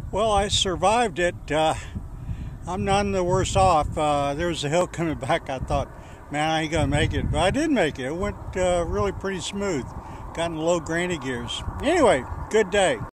Well, I survived it. I'm none the worse off. There was a hill coming back. I thought, man, I ain't gonna make it, but I did make it. It went really pretty smooth. Got in low granny gears. Anyway, good day.